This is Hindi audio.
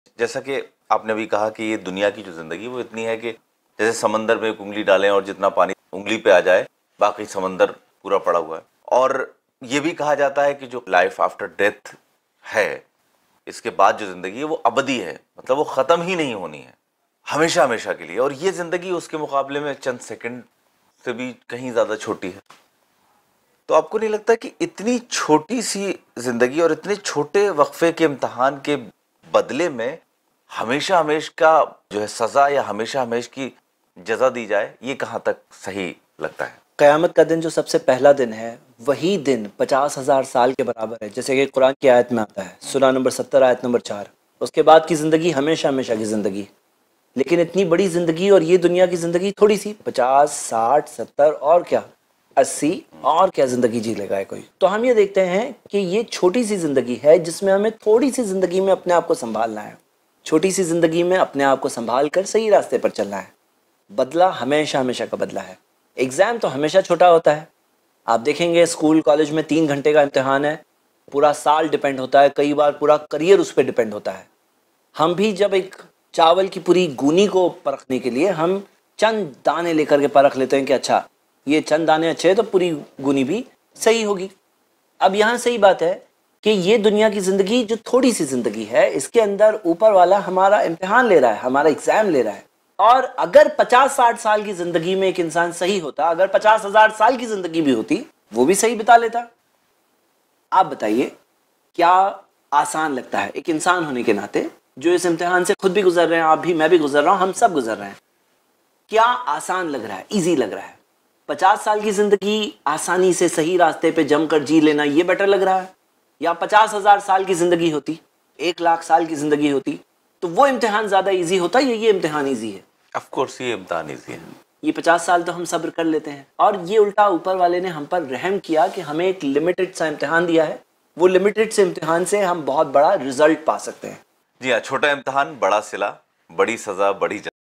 जैसा कि आपने भी कहा कि ये दुनिया की जो जिंदगी वो इतनी है कि जैसे समंदर में एक उंगली डालें और जितना पानी उंगली पे आ जाए बाकी समंदर पूरा पड़ा हुआ है। और ये भी कहा जाता है कि जो लाइफ आफ्टर डेथ है, इसके बाद जो जिंदगी है वो अबदी है, मतलब वो खत्म ही नहीं होनी है हमेशा हमेशा के लिए। और ये जिंदगी उसके मुकाबले में चंद सेकंड से भी कहीं ज्यादा छोटी है। तो आपको नहीं लगता कि इतनी छोटी सी जिंदगी और इतने छोटे वक्फे के इम्तिहान के बदले में हमेशा हमेश का जो है सजा या हमेशा हमेश की जजा दी जाए, ये कहां तक सही लगता है? क़यामत का दिन जो सबसे पहला दिन है, वही दिन 50,000 साल के बराबर है, जैसे कि कुरान की आयत में आता है, सूरा नंबर 70 आयत नंबर 4। उसके बाद की ज़िंदगी हमेशा हमेशा की ज़िंदगी। लेकिन इतनी बड़ी ज़िंदगी और ये दुनिया की ज़िंदगी थोड़ी सी 50, 60, 70 और क्या 80 और क्या ज़िंदगी जी लेगा है कोई। तो हम ये देखते हैं कि ये छोटी सी ज़िंदगी है जिसमें हमें थोड़ी सी ज़िंदगी में अपने आप को संभालना है, छोटी सी ज़िंदगी में अपने आप को संभाल कर सही रास्ते पर चलना है। बदला हमेशा हमेशा का बदला है। एग्ज़ाम तो हमेशा छोटा होता है। आप देखेंगे स्कूल कॉलेज में 3 घंटे का इम्तिहान है, पूरा साल डिपेंड होता है, कई बार पूरा करियर उस पर डिपेंड होता है। हम भी जब एक चावल की पूरी गूनी को परखने के लिए हम चंद दाने लेकर के परख लेते हैं कि अच्छा ये चंद दाने अच्छे हैं तो पूरी गूनी भी सही होगी। अब यहाँ सही बात है कि ये दुनिया की ज़िंदगी जो थोड़ी सी ज़िंदगी है, इसके अंदर ऊपर वाला हमारा इम्तिहान ले रहा है, हमारा एग्ज़ाम ले रहा है। और अगर 50-60 साल की ज़िंदगी में एक इंसान सही होता, अगर 50,000 साल की ज़िंदगी भी होती, वो भी सही बिता लेता। आप बताइए क्या आसान लगता है एक इंसान होने के नाते, जो इस इम्तिहान से खुद भी गुजर रहे हैं, आप भी, मैं भी गुजर रहा हूँ, हम सब गुजर रहे हैं, क्या आसान लग रहा है, ईजी लग रहा है? 50 साल की ज़िंदगी आसानी से सही रास्ते पे जमकर जी लेना, ये बेटर लग रहा है? या 50,000 साल की ज़िंदगी होती, 1,00,000 साल की ज़िंदगी होती, तो वो इम्तिहान ज़्यादा ईजी होता या ये इम्तिहान ईजी है? ऑफ कोर्स ये इम्तिहान ईजी है। ये 50 साल तो हम सब्र कर लेते हैं, और ये उल्टा ऊपर वाले ने हम पर रहम किया कि हमें एक लिमिटेड सा इम्तिहान दिया है। वो लिमिटेड से इम्तिहान से हम बहुत बड़ा रिजल्ट पा सकते हैं। जी हाँ, छोटा इम्तिहान बड़ा सिला, बड़ी सजा बड़ी